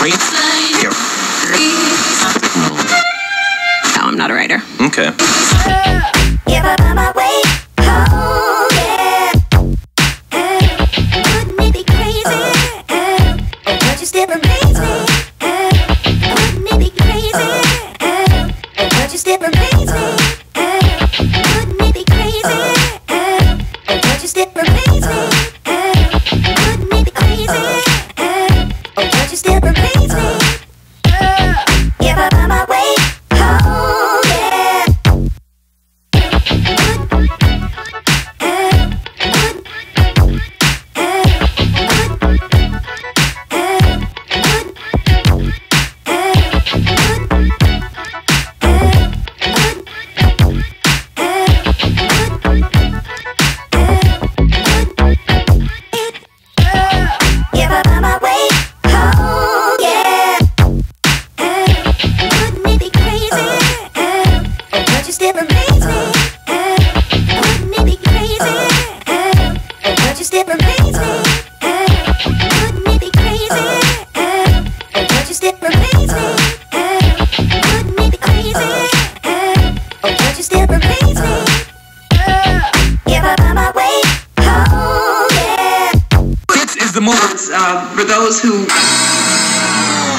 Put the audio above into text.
No, I'm not a writer. Okay. If I find my way home, yeah. Wouldn't it be crazy? Don't you still amaze me? Wouldn't it be crazy? Don't you still amaze me? Wouldn't it be crazy? Don't you still amaze me? Wouldn't it be crazy? Don't you still amaze me? If I find my way home, yeah. If I find my way home, yeah. Wouldn't it be crazy? Don't you still amaze me? Wouldn't it be crazy? Don't you still amaze me? Wouldn't it be crazy? Don't you still amaze me? Wouldn't it be crazy? Don't you still amaze me? If I find my way home, yeah. This is the move for those who